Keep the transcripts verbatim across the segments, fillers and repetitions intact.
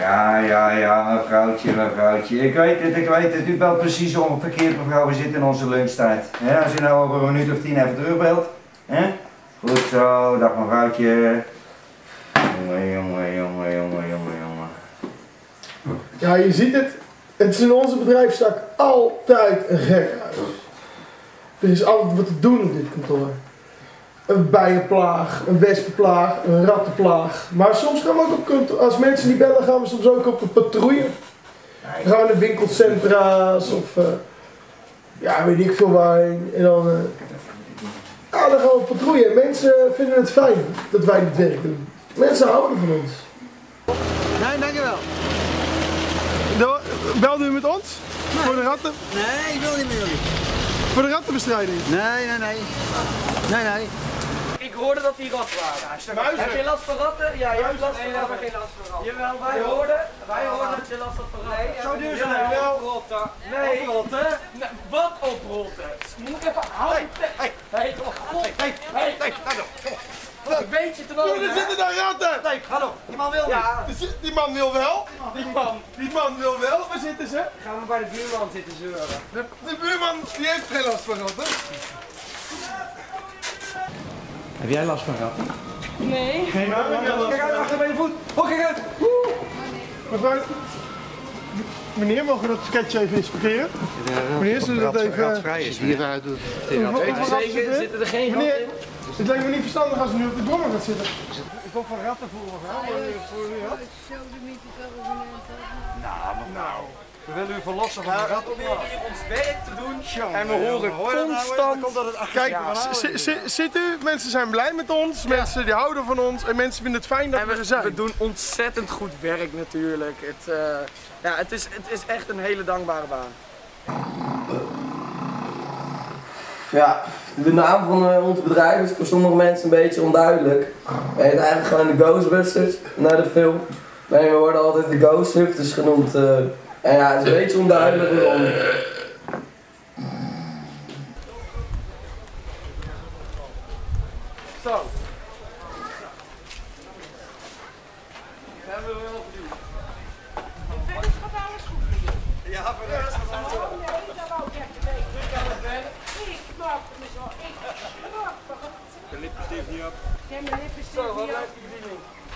Ja, ja, ja, mevrouwtje, mevrouwtje. Ik weet het, ik weet het. U belt precies omgekeerd, mevrouw. We zitten in onze lunchtijd. Ja, als u nou over een minuut of tien even terugbelt. Hè? Goed zo, dag mevrouwtje. Jongen, jongen, jongen, jongen, jongen, jongen. Ja, je ziet het. Het is in onze bedrijfstak altijd een gekhuis. Er is altijd wat te doen op dit kantoor. Een bijenplaag, een wespenplaag, een rattenplaag. Maar soms gaan we ook op kantoor, als mensen niet bellen, gaan we soms ook op een patrouille. Dan gaan we naar winkelcentra's of uh, ja, weet ik veel waar. En dan, uh, ja, dan gaan we op patrouille. Mensen vinden het fijn dat wij dit werk doen. Mensen houden van ons. Nee, dankjewel. Belde u met ons? Nee. Voor de ratten? Nee, ik wil niet met jullie. Voor de rattenbestrijding? Nee, nee, nee. Nee, nee. Ik hoorde dat die ratten waren. Ja, heb je last van ratten? Ja, je hebt last van ratten. Nee, we hebben geen last van ratten. Jawel, wij hoorden, wij hoorden dat je last had van ratten. Nee, zo duur zijn we wel. Rotten. Nee. Oprotten? Nee, wat oprotten? Moet ik even houden? Hé, hé, hé, hé, hé, ik weet je te wel. Er zitten daar ratten! Nee, ga door. Die man wil niet. Ja. Die man wil wel. Die man. Die man wil wel. Waar zitten ze? Gaan we bij de buurman zitten zeuren. De, de buurman die heeft geen last van ratten. Heb jij last van ratten? Nee. Geen ratten? Kijk uit, achter bij je voet. Oh, kijk uit. Mevrouw, meneer, mogen we dat sketch even inspecteren? Meneer, zullen we dat even... Ratvrij is hieruit doet. Weet je zeker, zitten er geen ratten in? Het lijkt me niet verstandig als u nu op de brommer gaat zitten. Ik kom van ratten voor mevrouw. Voor u had. Nou, nou. We willen u verlossen van de ratten. We proberen hier ons werk te doen. En we horen constant. Kijk, zit u? Mensen zijn blij met ons. Mensen die houden van ons. En mensen vinden het fijn dat we er zijn. We doen ontzettend goed werk natuurlijk. Het, uh, ja, het, is, het is echt een hele dankbare baan. Ja, de naam van uh, ons bedrijf is voor sommige mensen een beetje onduidelijk. We heten eigenlijk gewoon de Ghostbusters, naar de film. Nee, we worden altijd de Ghosthufters genoemd. Uh, en ja, het is een beetje onduidelijk waarom. Zo. Hebben we wel verdiend. Ja, voor de rest gaat alles goed. De lippenstift niet op. Ken mijn lippenstift Zo, wat niet blijft op. die bediening?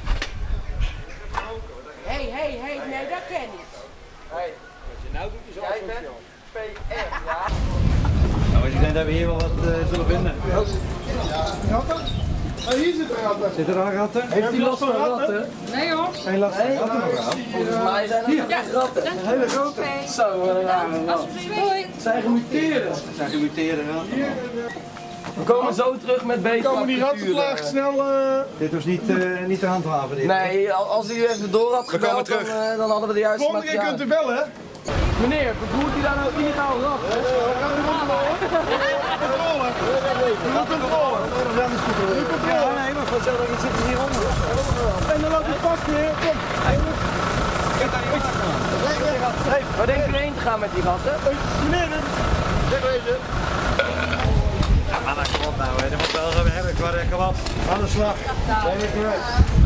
Hé, hé, hé, nee, dat ken ik. Hey. Wat je nou doet is al. Jij bent P R, ja? Nou, ik denk dat we hier wel wat uh, zullen vinden. Ratten? Oh, hier zitten ratten. Zitten er al ratten? Heeft u last van ratten? Nee hoor. Geen last van ratten? Volgens mij zijn er echt ratten. Een hele grote. Zo, uh, ja, Alsjeblieft. zijn gemuteerd. Dat zijn gemuteerde ratten. We komen zo terug met beter. Komen die rattenplaag snel... Uh... Dit was niet, uh, niet te handhaven. Dit. Nee, als u even door had gebeld, dan, uh, dan hadden we de juiste Volgende keer kunt u bellen, hè? Meneer, vervoert u daar nou illegaal rat? We moeten controle. Nu controle. Nee, maar vanzelf dat je zit hier onder. En dan loopt het vast weer. Kom. Hey, waar denkt u heen te gaan met die ratten? Meneer, wegwezen. Ja, maar dat komt nou, hè. Dat moet wel hebben qua de kwad. Aan de slag. Zijn we kwijt.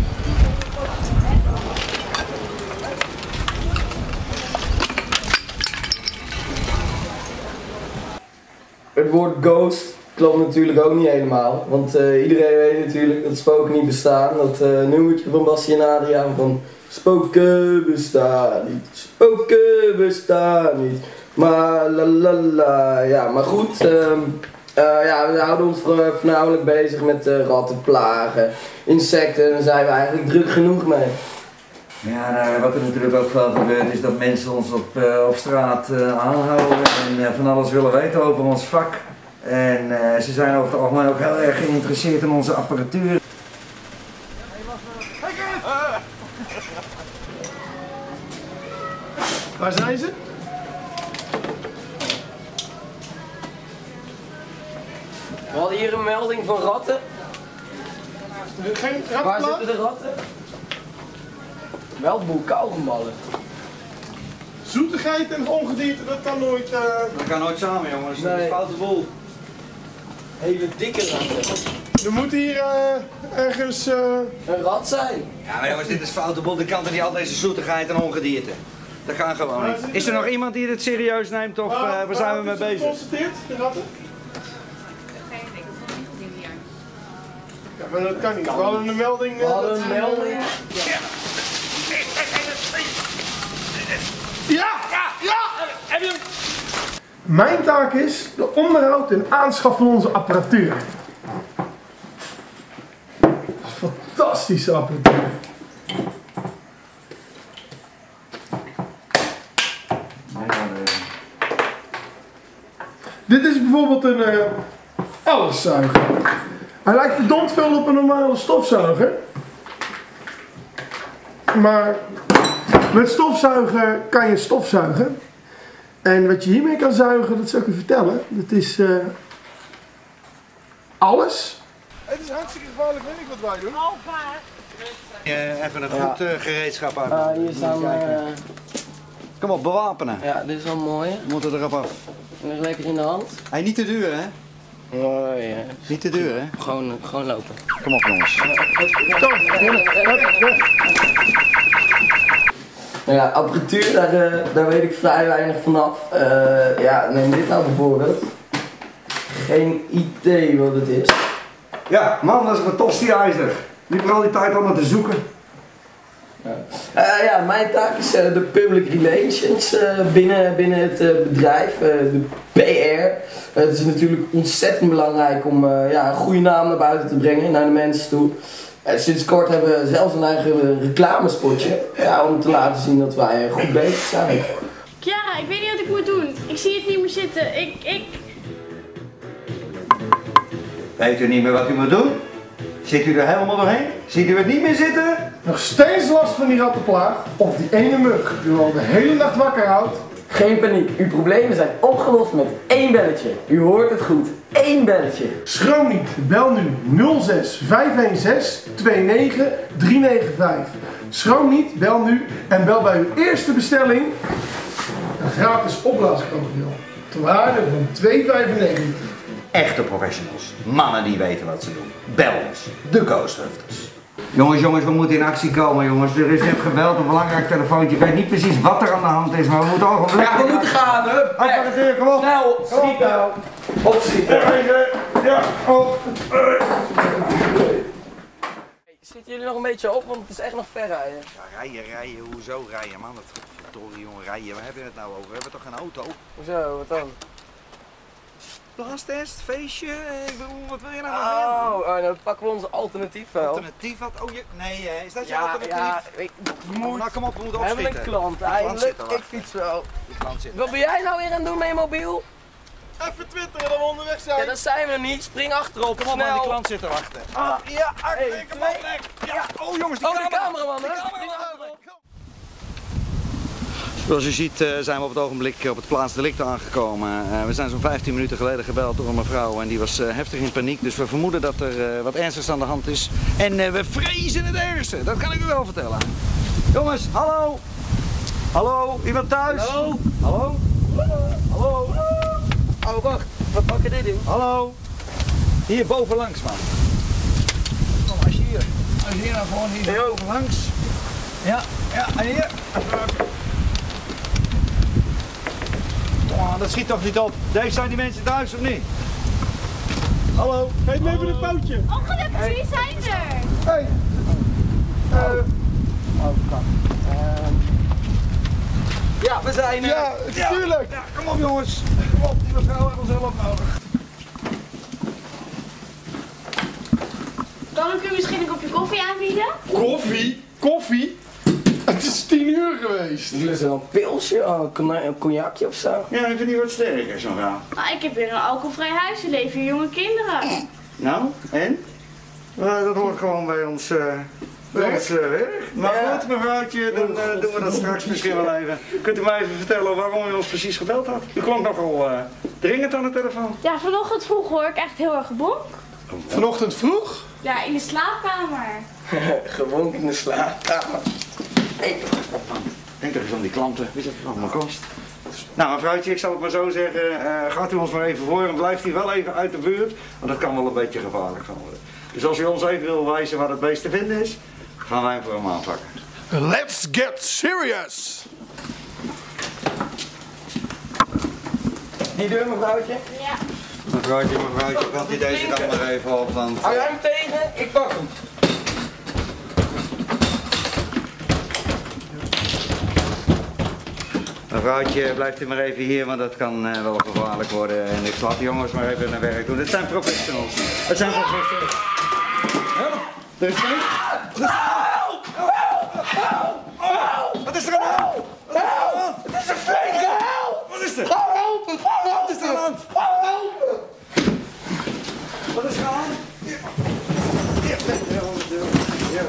Het woord ghost klopt natuurlijk ook niet helemaal, want uh, iedereen weet natuurlijk dat spoken niet bestaan. Dat uh, nummertje van Bassie en Adriaan van spoken bestaan niet, spoken bestaan niet, maar la la la. Ja, maar goed, uh, uh, ja, we houden ons voornamelijk bezig met uh, rattenplagen, insecten en daar zijn we eigenlijk druk genoeg mee. Ja, nou, wat er natuurlijk ook veel gebeurt is dat mensen ons op, uh, op straat uh, aanhouden en uh, van alles willen weten over ons vak. En uh, ze zijn over het algemeen ook heel erg geïnteresseerd in onze apparatuur. Waar zijn ze? We hadden hier een melding van ratten. Geen Waar rattenplaag? zitten de ratten? Wel een boel kauwgomballen. Zoetigheid en ongedierte, dat kan nooit... Uh... Dat kan nooit samen, jongens. Dat is Nee. een foute boel. Hele dikke ratten. Er moet hier uh, ergens... Uh... een rat zijn. Ja, maar jongens, dit is foute boel. Ik kan er niet al deze zoetigheid en ongedierte. Dat kan gewoon niet. Is er nog iemand die dit serieus neemt of uh, waar zijn we mee bezig? Geconstateerd, de ratten? Ja, maar dat kan niet. We hadden een melding. We hadden een melding. Ja! Ja! Ja! Ja! Heb je hem? Mijn taak is de onderhoud en aanschaf van onze apparatuur. Fantastische apparatuur. Dit is bijvoorbeeld een uh, alleszuiger. Hij lijkt verdomd veel op een normale stofzuiger. Maar met stofzuigen kan je stofzuigen. En wat je hiermee kan zuigen, dat zal ik u vertellen. Dat is uh, alles. Het is hartstikke gevaarlijk werk wat wij doen. Uh, even een goed uh, gereedschap uit. Uh, hier staan we. Uh... Kom op, bewapenen. Ja, dit is wel mooi. We moeten erop af. En lekker in de hand. Hij niet te duur, hè? Oh, ja. Niet te duur, hè? Gewoon, gewoon lopen. Kom op, jongens. Nou ja, apparatuur, daar, uh, daar weet ik vrij weinig vanaf. Uh, ja, neem dit nou bijvoorbeeld. Geen idee wat het is. Ja, man, dat is een tosti-ijzer. Liep er al die tijd allemaal te zoeken. Ja, uh, ja mijn taak is uh, de public relations uh, binnen, binnen het uh, bedrijf, uh, de P R. Uh, het is natuurlijk ontzettend belangrijk om uh, ja, een goede naam naar buiten te brengen, naar de mensen toe. Uh, sinds kort hebben we zelfs een eigen reclamespotje, ja, om te laten zien dat wij uh, goed bezig zijn. Chiara, ik weet niet wat ik moet doen. Ik zie het niet meer zitten. Ik, ik... Weet u niet meer wat u moet doen? Zit u er helemaal doorheen? Ziet u het niet meer zitten? Nog steeds last van die rattenplaag of die ene mug die u al de hele nacht wakker houdt? Geen paniek, uw problemen zijn opgelost met één belletje. U hoort het goed, één belletje. Schroom niet, bel nu nul zes vijf een zes twee negen drie negen vijf. Schroom niet, bel nu en bel bij uw eerste bestelling een gratis opblaaskrokodil. Ter waarde van twee vijfennegentig. Echte professionals. Mannen die weten wat ze doen. Bel ons. De Ghosthunters. Jongens, jongens, we moeten in actie komen, jongens. Er is net gebeld, een belangrijk telefoontje. Ik weet niet precies wat er aan de hand is, maar we moeten al gaan. Ja, we moeten gaan, hè? Apparatuur, kom op. Snel, schieten. Opschieten. Ja, op. Schieten jullie nog een beetje op, want het is echt nog ver rijden. Ja, rijden, rijden. Hoezo rijden, man? Dat verdorie, jongen, rijden. Waar hebben we het nou over? We hebben toch geen auto? Hoezo, wat dan? Blaastest, feestje, ik bedoel, wat wil je nou? Oh, oh, nou pakken we onze alternatief wel. Alternatief wat? Oh, je, nee, hè? Is dat je Ja, alternatief? ja, ik moet. Nou, kom op, we moeten We hebben opschieten. een klant, Die klant eindelijk. zit te Ik wachten. fiets wel. Die klant zit. Wat ben jij nou weer aan het doen met je mobiel? Even twitteren dat we onderweg zijn. Ja, dat zijn we nog niet. Spring achterop, Kom op, man, snel. die klant zit te wachten. Ah, Ja, Hey, ik hem op, nek. Ja, oh jongens, die oh, die camera. cameraman, hè? Die cameraman. Zoals u ziet uh, zijn we op het ogenblik op het plaatsdelict aangekomen. Uh, we zijn zo'n vijftien minuten geleden gebeld door een mevrouw en die was uh, heftig in paniek. Dus we vermoeden dat er uh, wat ernstigs aan de hand is. En uh, we vrezen het ergste, dat kan ik u wel vertellen. Jongens, hallo? Hallo, iemand thuis? Hallo? Hallo? Hallo? Oh, wacht. Wat pak je dit in? Hallo? Hier bovenlangs, man. Kom, als je hier, als je hier nou gewoon hier Yo. bovenlangs. Ja, ja, en hier. Oh, dat schiet toch niet op. Dave, zijn die mensen thuis of niet? Hallo? Geef me even een pootje. Oh, gelukkig, jullie zijn er. Hey. Uh, Oh, kan. Ja, we zijn er. ja, natuurlijk. Ja, kom op jongens. Kom op, die mevrouw heeft ons hulp nodig. Kan ik u misschien een kopje koffie aanbieden? Koffie? Koffie? Het is tien uur geweest. Jullie zijn een pilsje, een cognac- een cognacje of zo. Ja, ik vind die wat sterker, zo'n vrouw. Nou, ik heb hier een alcoholvrij huis. Er leven hier jonge kinderen. Nou, en? Uh, dat hoort gewoon bij ons, uh, bij ons uh, werk. Maar Ja. goed, mevrouwtje, dan uh, doen we dat straks misschien wel even. Kunt u mij even vertellen waarom u ons precies gebeld had? U klonk nogal uh, dringend aan de telefoon. Ja, vanochtend vroeg hoor ik echt heel erg gebonk. Vanochtend vroeg? Ja, in de slaapkamer. Gewonk in de slaapkamer. Hey. Denk toch eens aan die klanten, weet je wat het allemaal kost? Nou mevrouwtje, ik zal het maar zo zeggen, uh, gaat u ons maar even voor en blijft u wel even uit de buurt, want dat kan wel een beetje gevaarlijk gaan worden. Dus als u ons even wil wijzen waar het beest te vinden is, gaan wij voor hem aanpakken. Let's get serious! Die deur, mevrouwtje. Ja. Mevrouwtje, mevrouwtje, pakt u deze dan maar even op, want... Hou jij hem tegen? Ik pak hem. Mevrouwtje, blijft u maar even hier, want dat kan uh, wel gevaarlijk worden. En ik laat de jongens maar even naar werk doen. Het zijn professionals. Het zijn professionals. Help! Er is geen... Help! Help! Wat is er aan de hand? Help! Het is een flinke help! Wat is er? Ga helpen! Ga helpen! Wat is er aan de hand? Ga helpen! Wat is er aan de hand? Hier! Hier! Hier!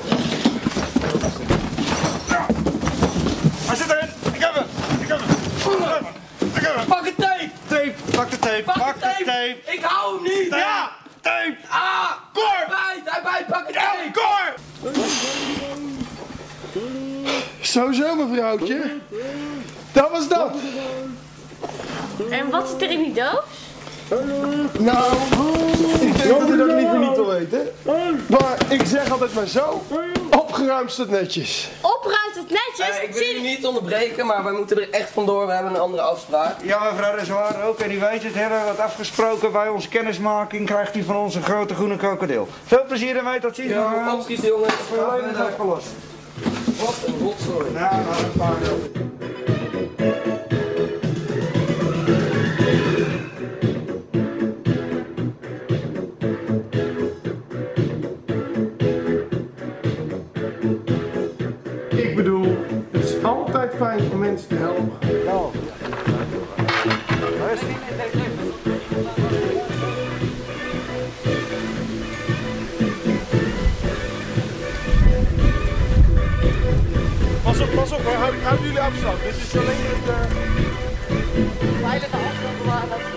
Hij zit erin! Ik heb hem! Ik heb hem! Ik heb hem! Pak de tape! Tape! Pak de tape! Pak, Pak de tape! tape! Ik hou hem niet! Tape! Ja! Tape! Ah! Cor! Hij bijt! Hij bijt! Pak de Ja, tape! Cor! Zo, zo, mevrouwtje. Dat was dat. En wat zit er in die doos? Nou, ik denk dat u dat liever niet wil weten. Maar ik zeg altijd maar zo. Opgeruimd staat netjes. Opruimt het netjes. Uh, ik wil Zie- u niet onderbreken, maar wij moeten er echt vandoor. We hebben een andere afspraak. Ja, mevrouw de Zwaar ook. En u weet het, hebben we wat afgesproken. Bij onze kennismaking krijgt u van ons een grote groene krokodil. Veel plezier ermee, tot ziens. Ja, mevrouw. opschieten jongens. Probleem is opgelost. Wat een rotzooi. Nou, nou, een paar Ik bedoel, het is altijd fijn om mensen te helpen. Pas op, pas op, houden, houden jullie afstand. Dit is alleen het... Uh... Veilige afstand bewaren.